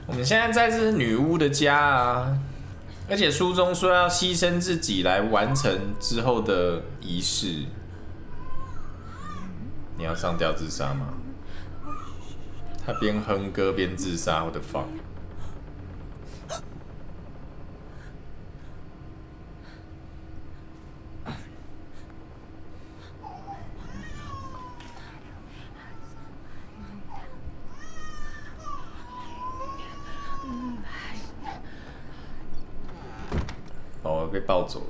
我们现在在这是女巫的家啊，而且书中说要牺牲自己来完成之后的仪式。你要上吊自杀吗？他边哼歌边自杀，我的fuck！哦，被抱走了。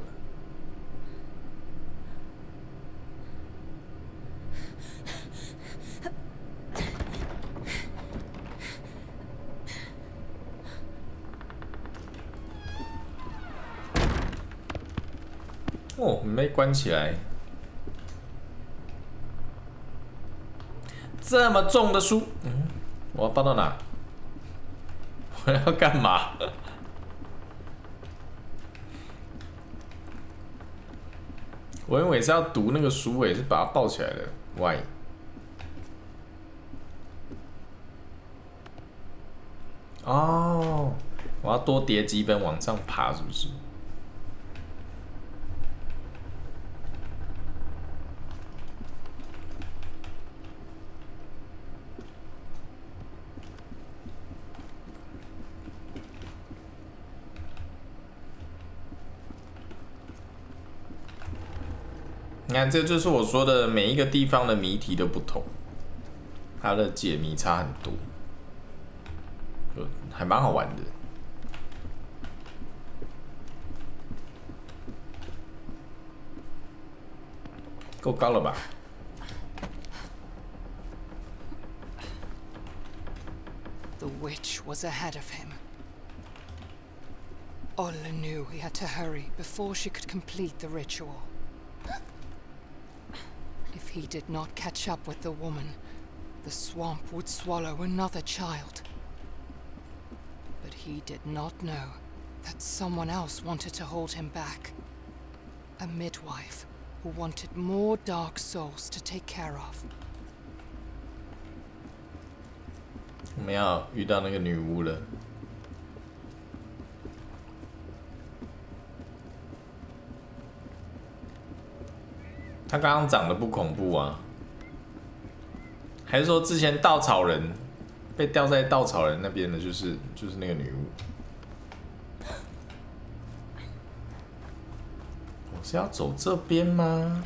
哦，你被关起来，这么重的书，我要放到哪？我要干嘛？我以为是要读那个书，也是把它抱起来的。Why？ 哦，我要多叠几本往上爬，是不是？你看，这就是我说的，每一个地方的谜题都不同，它的解谜差很多，就还蛮好玩的。够高了吧 ？The witch was ahead of him. Ola knew he had to hurry before she could complete the ritual. If he did not catch up with the woman, the swamp would swallow another child. But he did not know that someone else wanted to hold him back. A midwife who wanted more dark souls to take care of. 我们要遇到那个女巫了。她刚刚长得不恐怖啊？还是说之前稻草人被吊在稻草人那边的，就是那个女巫？我是要走这边吗？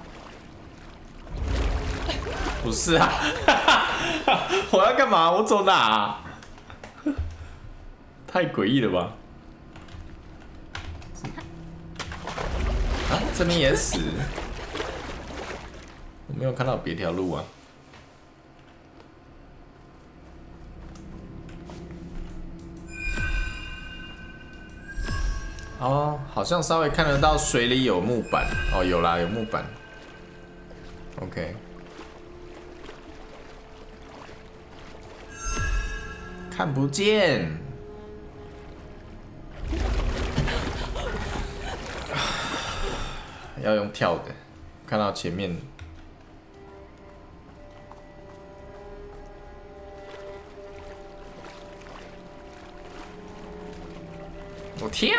不是啊，我要干嘛？我走哪啊？太诡异了吧！啊，这边也死，我没有看到别条路啊。哦，好像稍微看得到水里有木板。哦，有啦，有木板。OK。看不见，要用跳的。看到前面，我跳。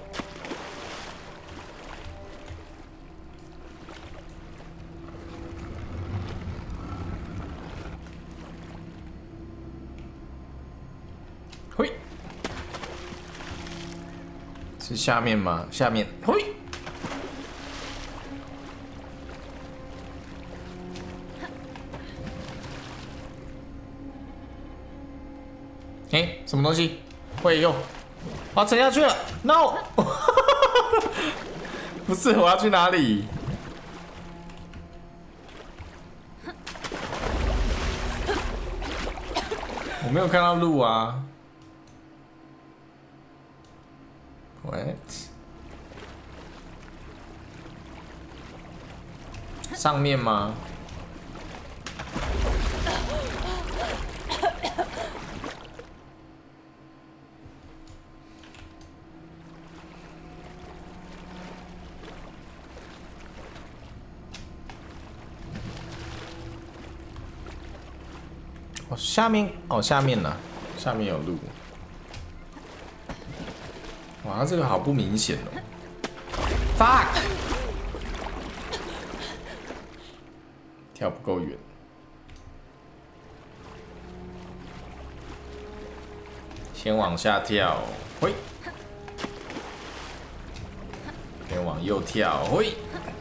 嘿，是下面吗？下面，嘿。哎，什么东西？会用？我要沉下去了 ！No！ 不是，我要去哪里？我没有看到路啊。What？ 上面吗？哦，下面哦，下面呢？下面有路。 哇，他这个好不明显哦。Fuck！ 跳不够远。先往下跳，嘿。先往右跳，嘿。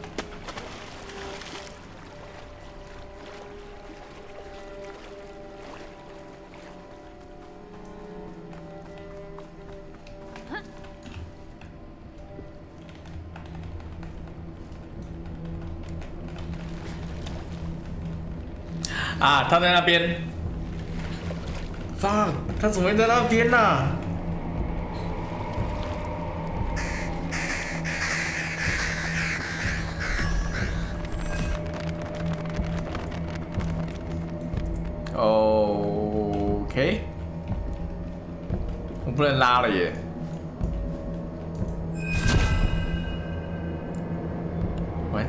啊，他在那边。fuck， 他怎么会在那边呢、啊？OK， 我不能拉了耶。What？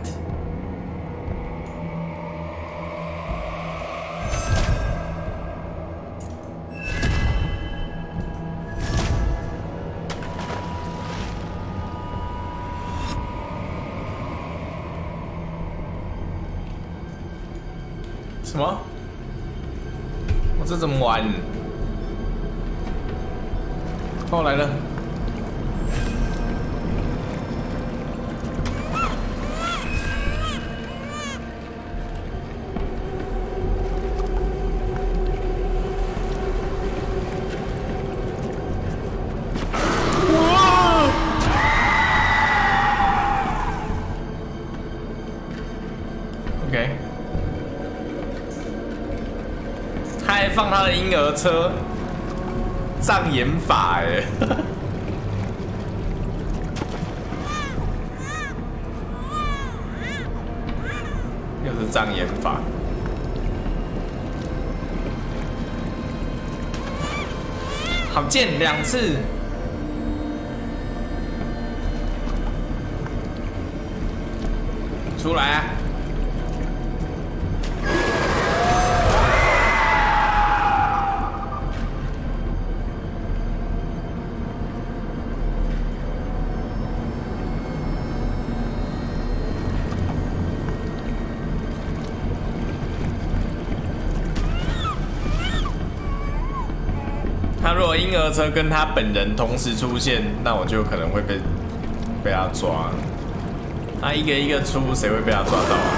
什么？我这怎么玩？哦，来了。哇 ！OK。他还放他的婴儿车，障眼法哎！又是障眼法，好贱2次！出来啊！他如果婴儿车跟他本人同时出现，那我就可能会被他抓。他一个一个出，谁会被他抓到啊？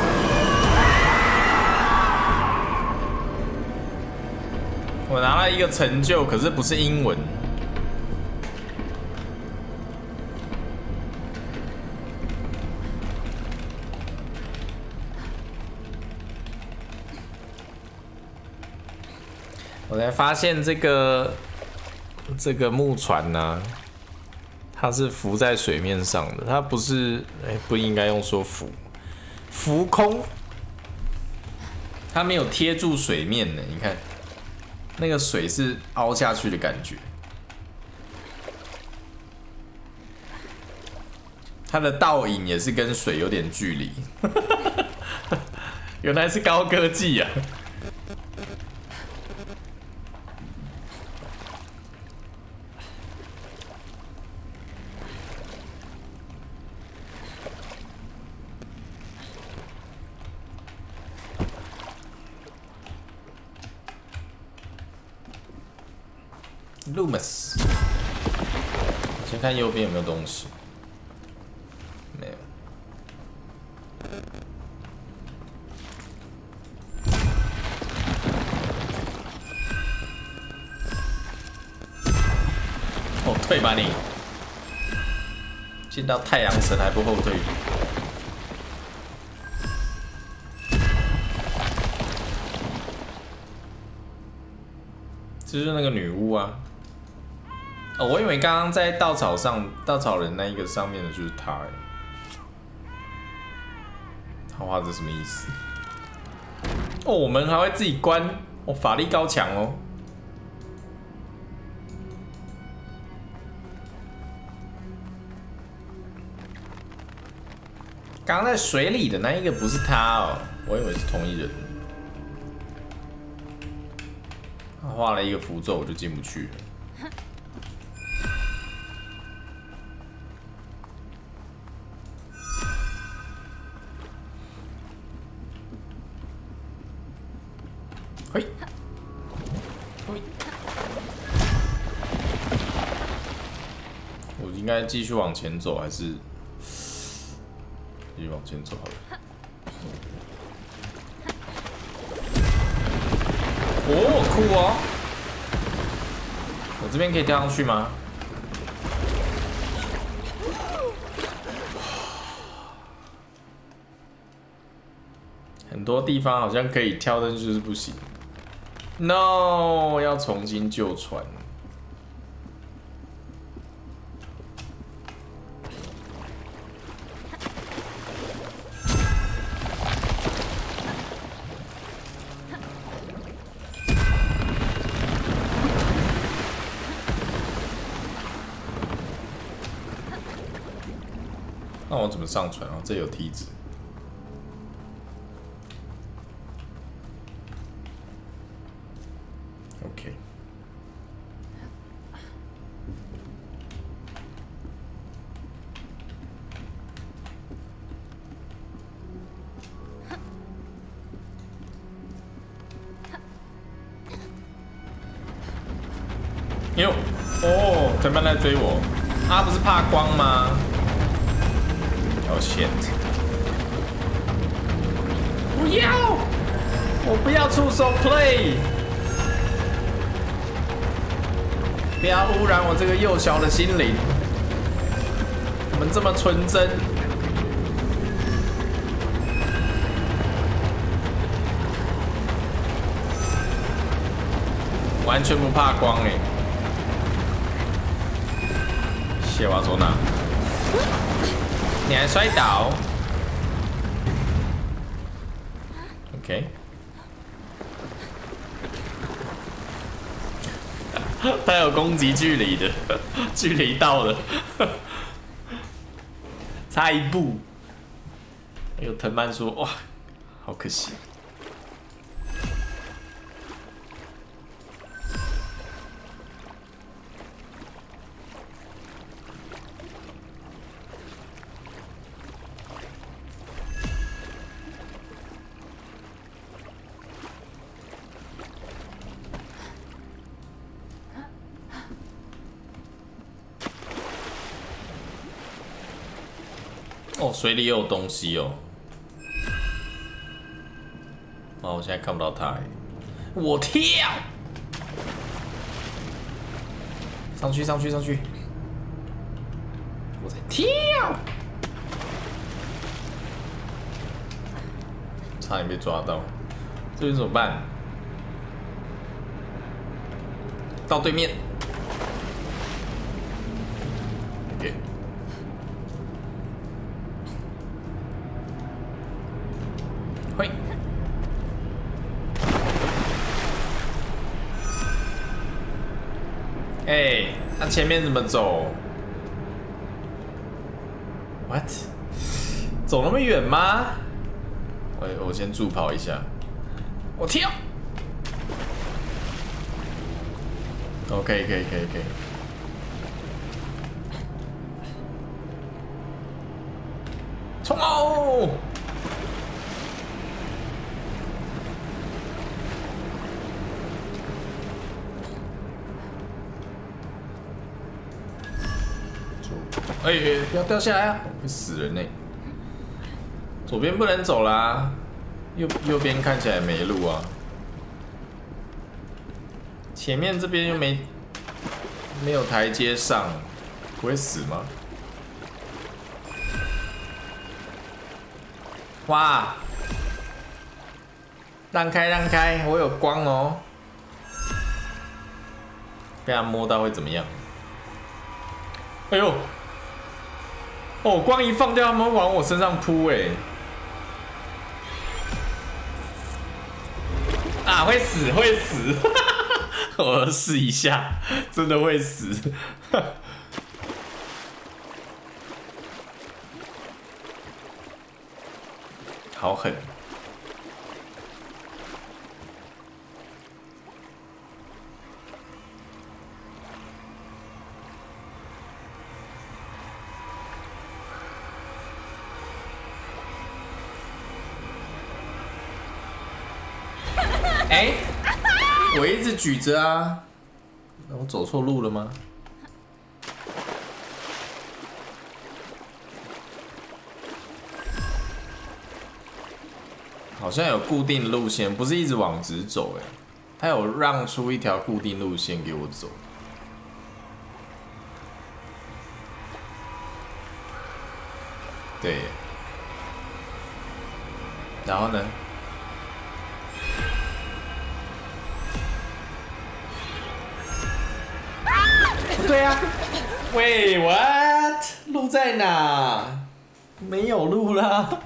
我拿了一个成就，可是不是英文。我才发现这个木船呢、啊，它是浮在水面上的，它不是，不应该用说浮空，它没有贴住水面呢。你看，那个水是凹下去的感觉，它的倒影也是跟水有点距离，原来是高科技啊！Loomis， 先看右边有没有东西，没有。后退吧你！见到太阳神还不后退？这就是那个女巫啊！哦，我以为刚刚在稻草人那一个上面的就是他哎。他画这什么意思？哦，我们还会自己关，哦，法力高强哦。刚刚在水里的那一个不是他哦，我以为是同一人。他画了一个符咒，我就进不去了。 我应该继续往前走，还是继续往前走好了？哦，酷哦！我这边可以跳上去吗？很多地方好像可以跳，但就是不行。No， 要重新救船。那我怎么上船啊？这有梯子。OK。哟，哦，藤蔓在追我，他不是怕光吗？Oh shit！ 不要！我不要触手 play！ 不要污染我这个幼小的心灵。我们这么纯真。完全不怕光哎！谢瓦佐娜，你还摔倒 ？OK。他有攻击距离的，距离到了，差一步。有藤蔓说：“哇，好可惜。”哦，水里也有东西哦。哦，我现在看不到它。我跳，上去，上去，上去！我在跳，差点被抓到。这边怎么办？到对面。OK。会。哎，那前面怎么走 ？What？ 走那么远吗？我先助跑一下。我跳。OK， 可以。冲哦！哎，不要掉下来啊！会死人呢。左边不能走啦，右边看起来没路啊。前面这边又没有台阶上，不会死吗？哇！让开让开，我有光哦。被他摸到会怎么样？哎呦！哦，光一放掉，他们往我身上扑哎！啊，会死会死！我试一下，真的会死。好狠！哎， 我一直举着啊，我走错路了吗？好像有固定路线，不是一直往直走哎，它有让出一条固定路线给我走。对，然后呢？不对啊，喂 ，what？ 路在哪？没有路啦。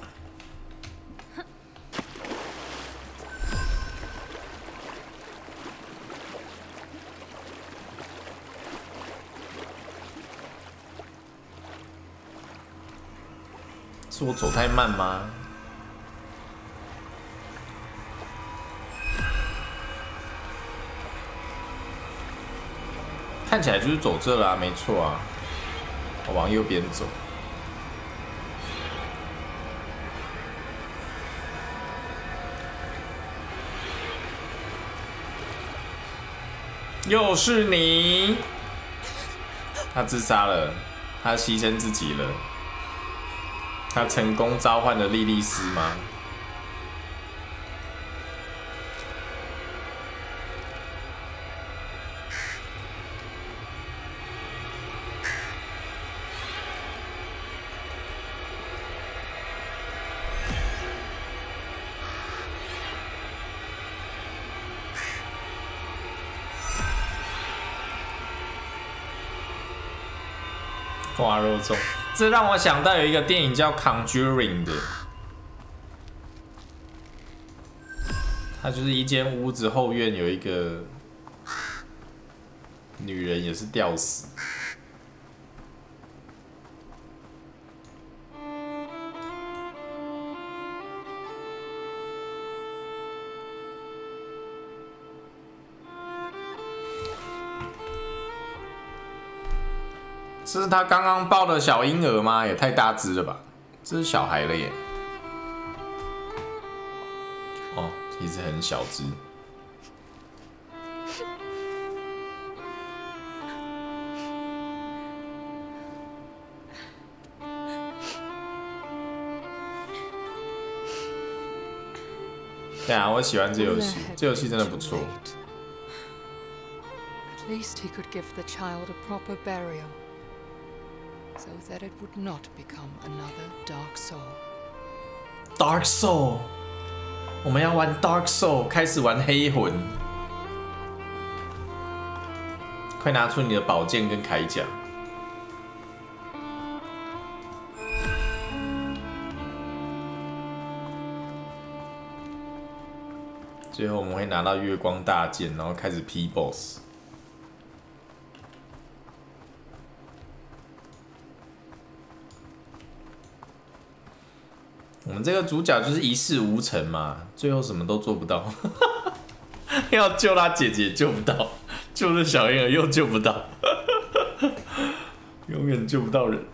是我走太慢吗？看起来就是走这啦，没错啊。我往右边走。又是你！他自杀了，他牺牲自己了。他成功召唤了莉莉丝吗？花肉粽，这让我想到有一个电影叫《Conjuring》的，它就是一间屋子后院有一个女人也是吊死。这是他刚刚抱的小婴儿吗？也太大只了吧！这是小孩了耶。哦，其实很小只。对啊，我喜欢这游戏，这游戏真的不错。 At least he could give the child a proper burial. So that it would not become another Dark Soul. Dark Soul， 我们要玩 Dark Soul， 开始玩黑魂。快拿出你的宝剑跟铠甲。最后我们会拿到月光大剑，然后开始劈 BOSS。我们这个主角就是一事无成嘛，最后什么都做不到，要救他姐姐救不到，救这小婴儿又救不到，永远救不到人。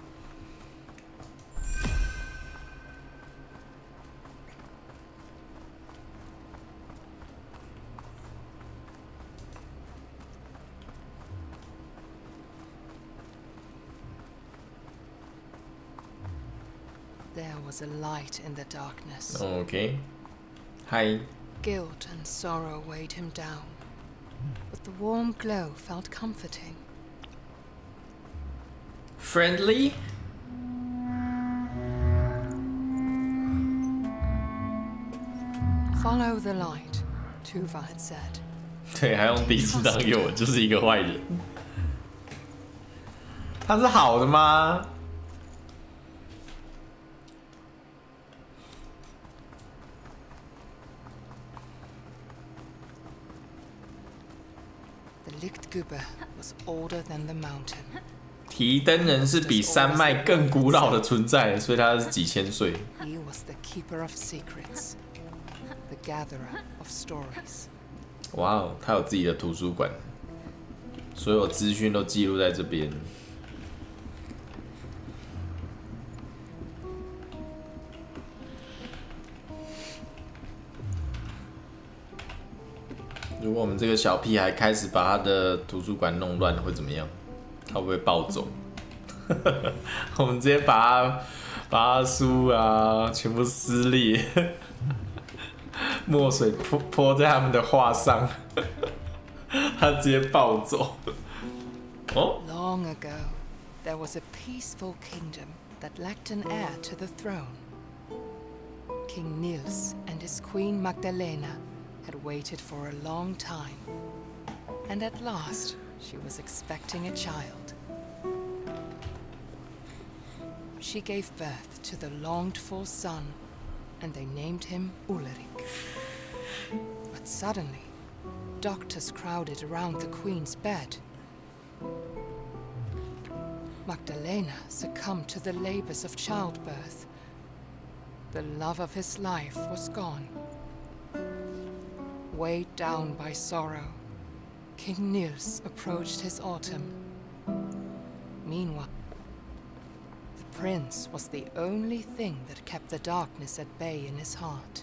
There was a light in the darkness. Okay. Hi. Guilt and sorrow weighed him down, but the warm glow felt comforting. Friendly? Follow the light, Tuva had said. 对，还用第一次当诱饵，就是一个坏人。他是好的吗？ Lichtgübe was older than the mountain. 提灯人是比山脉更古老的存在，所以他是几千岁。 He was the keeper of secrets, the gatherer of stories. 哇哦，他有自己的图书馆，所有资讯都记录在这边。 如果我们这个小屁孩开始把他的图书馆弄乱，会怎么样？他会不会暴走？我们直接把他书啊全部撕裂，墨水泼在他们的画上，他直接暴走。哦。 Long ago, there was a peaceful kingdom that lacked an heir to the throne. King Niels and his queen Magdalena had waited for a long time, and at last she was expecting a child. She gave birth to the longed-for son, and they named him Ulrich. But suddenly, doctors crowded around the queen's bed. Magdalena succumbed to the labors of childbirth. The love of his life was gone. Weighed down by sorrow, King Niels approached his autumn. Meanwhile, the prince was the only thing that kept the darkness at bay in his heart.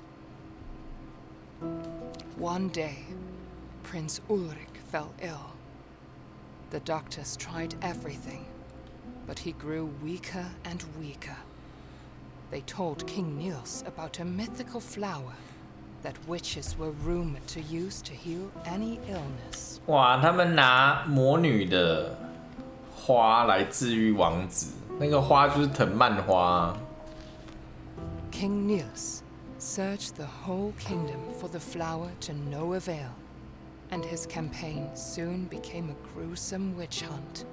One day, Prince Ulrich fell ill. The doctors tried everything, but he grew weaker and weaker. They told King Niels about a mythical flower that witches were rumored to use to heal any illness. 哇，他们拿魔女的花来治愈王子，那个花就是藤蔓花。 King Niels searched the whole kingdom for the flower to no avail, and his campaign soon became a gruesome witch hunt.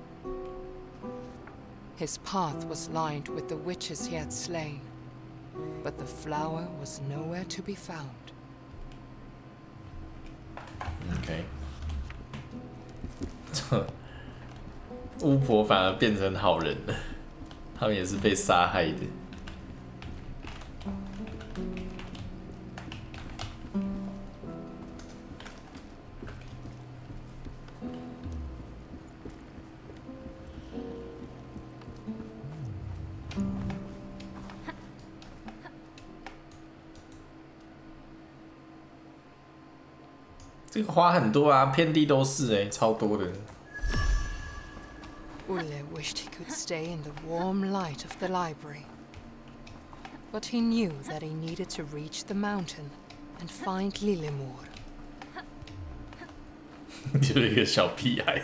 His path was lined with the witches he had slain, but the flower was nowhere to be found. OK， 巫婆反而变成好人了，他们也是被杀害的。这个花很多啊，遍地都是哎，超多的。 Ulle wished he could stay in the warm light of the library, but he knew that he needed to reach the mountain and find Lillemor. 就是一个小屁孩。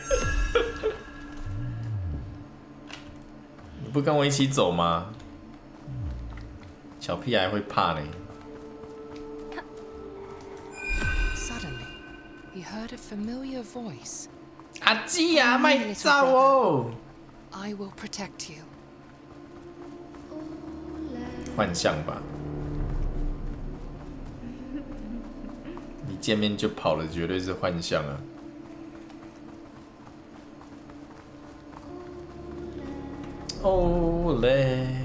你不跟我一起走吗？小屁孩会怕呢。 He heard a familiar voice. 阿基呀，卖照哦 I will protect you. 幻象吧。你见面就跑了，绝对是幻象啊。哦嘞。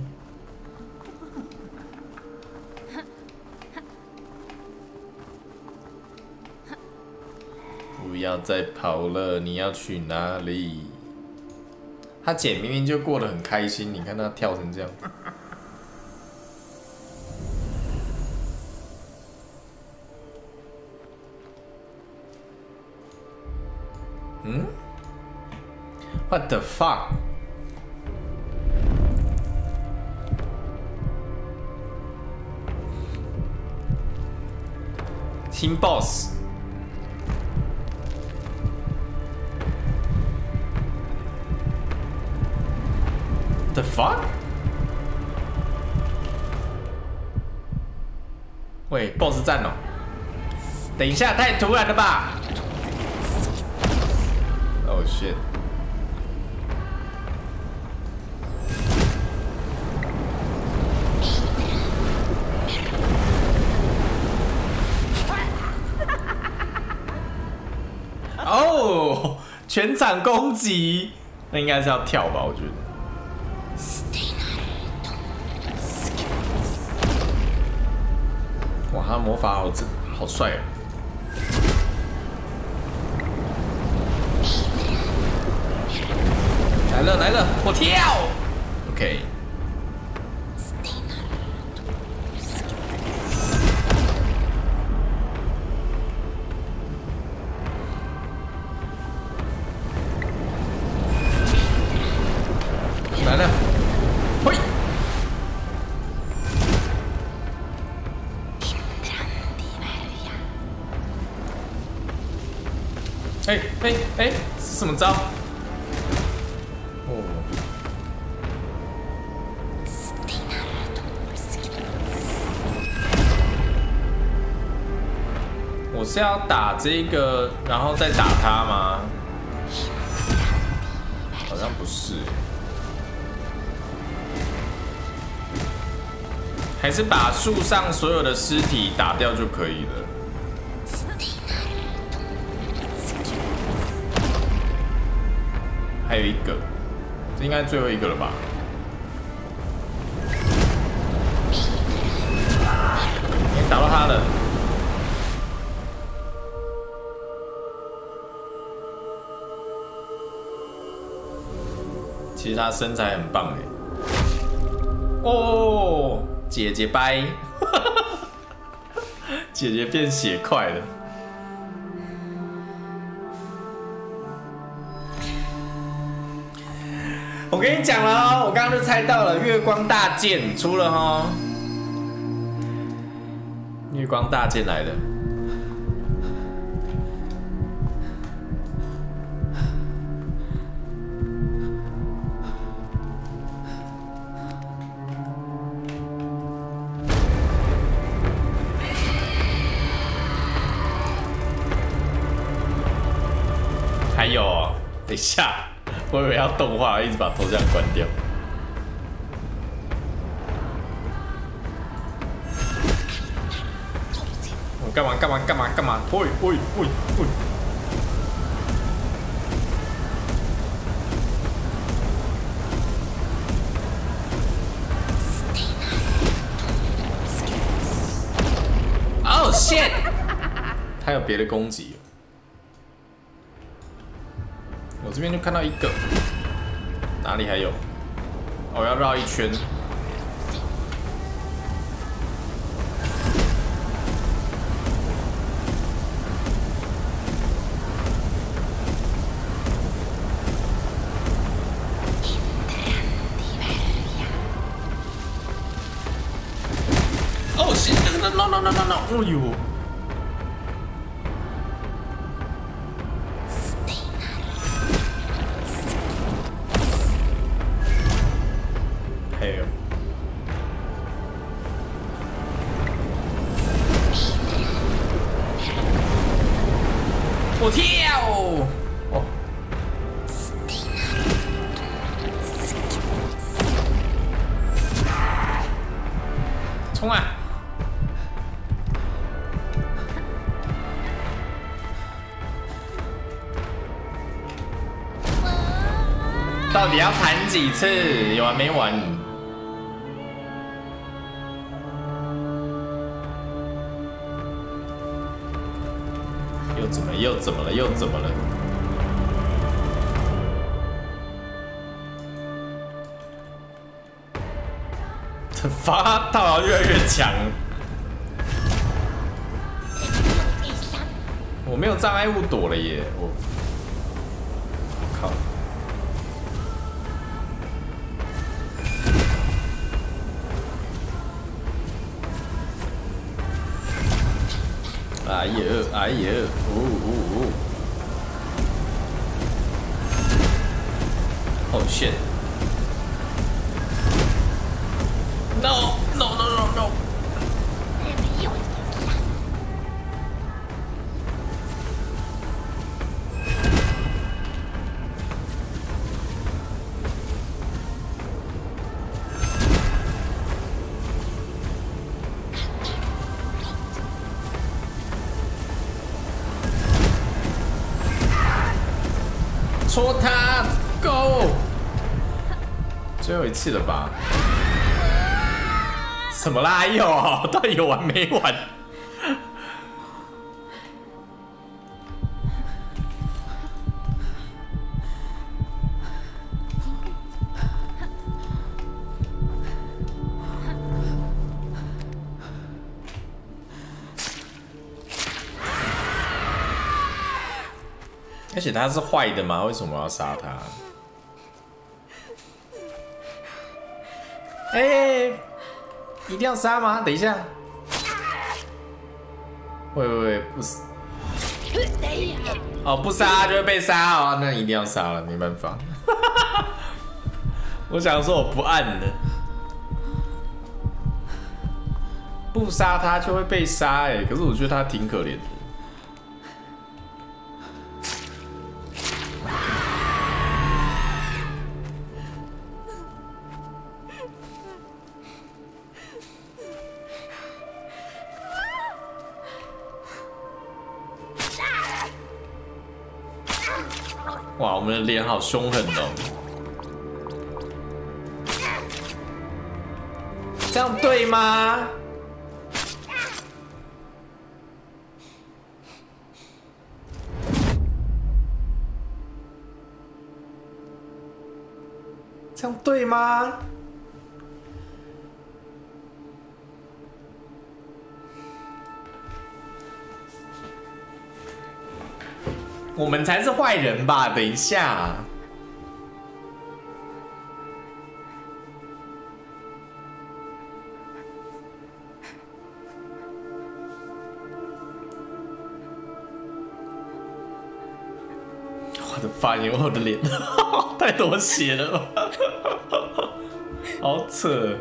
不要再跑了，你要去哪里？他姐明明就过得很开心，你看他跳成这样。嗯 ？What the fuck？ 新 boss。The fuck？ 喂 ，boss 战哦！等一下，太突然了吧 ！Oh shit！ 哦，全场攻击，那应该是要跳吧？我觉得。哇，他魔法好帅啊！来了，我跳 ！OK。 哎，是什么招？哦，我是要打这个，然后再打他吗？好像不是，还是把树上所有的尸体打掉就可以了。还有一个，这应该最后一个了吧？打到他了。其实他身材很棒哎。哦，姐姐掰，姐姐变血块了。我跟你讲了哦，我刚刚就猜到了，月光大剑出了哦，月光大剑来了。还有哦，等一下。我以为要动画，一直把头像关掉。我干嘛？喂！哦 shit！ 他有别的攻击。我这边就看到一个，哪里还有？我要绕一圈。哦，是 no！ 哎呦！我跳！哦，冲啊！到底要弹几次？有完没完？又怎么了？这发套越来越强。我没有障碍物躲了耶！我靠！哎呀！Oh shit! No! 戳他 ，Go！ 最后一次了吧？什么啦？有，到底有完没完？而且他是坏的吗？为什么要杀他？哎，一定要杀吗？等一下，喂，不是， 哦，不杀就会被杀哦，那一定要杀了，没办法。我想说我不按了，不杀他就会被杀哎，可是我觉得他挺可怜的。哇，我们的脸好凶狠哦！这样对吗？这样对吗？我们才是坏人吧？等一下，我的发言，我的脸，太多血了吧，好扯。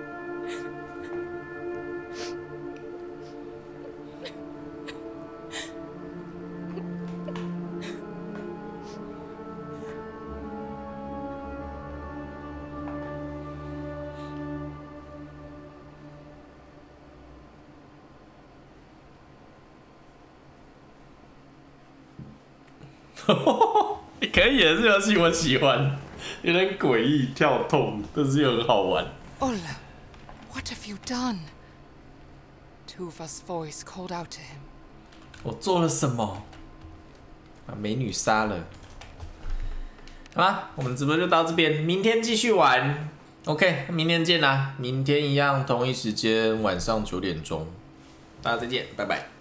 可以的，这游戏我喜欢，有点诡异、跳痛，但是又很好玩。 Ola, what have you done? Tuva's voice called out to him. 我做了什么？把美女杀了。好啦，我们直播就到这边，明天继续玩。OK， 明天见啦！明天一样同一时间晚上9点钟，大家再见，拜拜。